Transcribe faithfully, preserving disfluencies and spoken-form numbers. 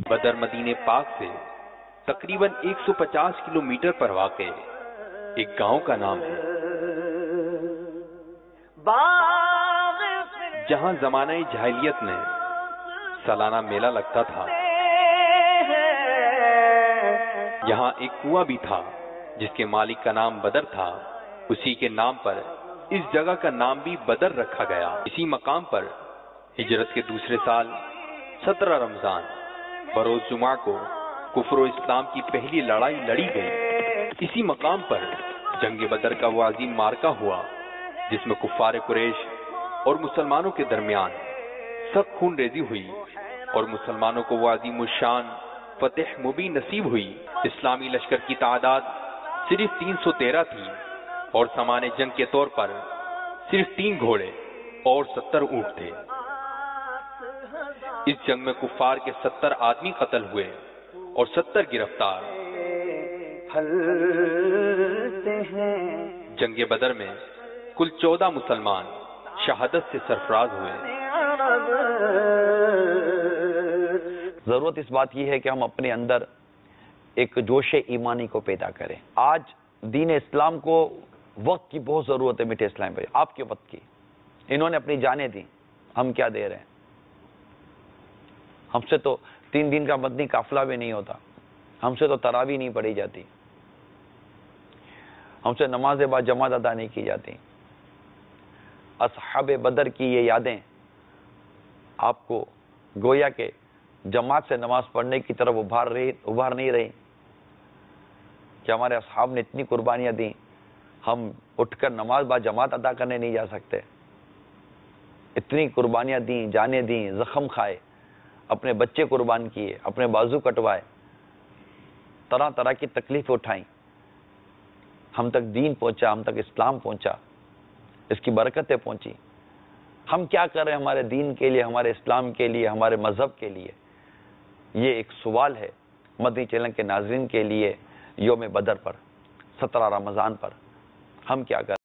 بدر مدینہ پاک سے تقریباً ایک سو پچاس کلومیٹر پر واقع ایک گاؤں کا نام ہے، جہاں زمانہ جاہلیت میں سالانہ میلہ لگتا تھا۔ یہاں ایک کنواں بھی تھا جس کے مالک کا نام بدر تھا، اسی کے نام پر اس جگہ کا نام بھی بدر رکھا گیا۔ اسی مقام پر ہجرت کے دوسرے سال سترہ رمضان بروز جمعہ کو کفر و اسلام کی پہلی لڑائی لڑی گئی۔ اسی مقام پر جنگ بدر کا وہ عظیم معرکہ ہوا جس میں کفار قریش اور مسلمانوں کے درمیان سخت خون ریزی ہوئی اور مسلمانوں کو وہ عظیم الشان فتح مبین نصیب ہوئی۔ اسلامی لشکر کی تعداد صرف تین سو تیرہ تھی اور سامان جنگ کے طور پر صرف تین گھوڑے اور ستر اونٹ تھے۔ اس جنگ میں کفار کے ستر آدمی قتل ہوئے اور ستر گرفتار۔ جنگ بدر میں کل چودہ مسلمان شہادت سے سرفراز ہوئے۔ ضرورت اس بات کی ہے کہ ہم اپنے اندر ایک جوش ایمانی کو پیدا کریں۔ آج دین اسلام کو وقت کی بہت ضرورت ہے میٹھے اسلام بھائی، آپ کے وقت کی۔ انہوں نے اپنی جانیں دی، ہم کیا دے رہے ہیں؟ ہم سے تو تین دن کا مدنی قافلہ بھی نہیں ہوتا، ہم سے تو تراویح نہیں پڑھی جاتی، ہم سے نماز با جماعت ادا نہیں کی جاتی۔ اصحاب بدر کی یہ یادیں آپ کو گویا کہ جماعت سے نماز پڑھنے کی طرف ابھار رہی ابھار نہیں رہی کہ ہمارے اصحاب نے اتنی قربانیاں دیں، ہم اٹھ کر نماز با جماعت ادا کرنے نہیں جا سکتے۔ اتنی قربانیاں دیں، جانیں دیں، زخم کھائے، اپنے بچے قربان کیے، اپنے بازو کٹوائے، طرح طرح کی تکلیف اٹھائیں، ہم تک دین پہنچا، ہم تک اسلام پہنچا، اس کی برکتیں پہنچی۔ ہم کیا کر رہے ہیں ہمارے دین کے لیے، ہمارے اسلام کے لیے، ہمارے مذہب کے لیے؟ یہ ایک سوال ہے مدنی چینل کے ناظرین کے لیے۔ یوم بدر پر، سترہ رمضان پر ہم کیا کر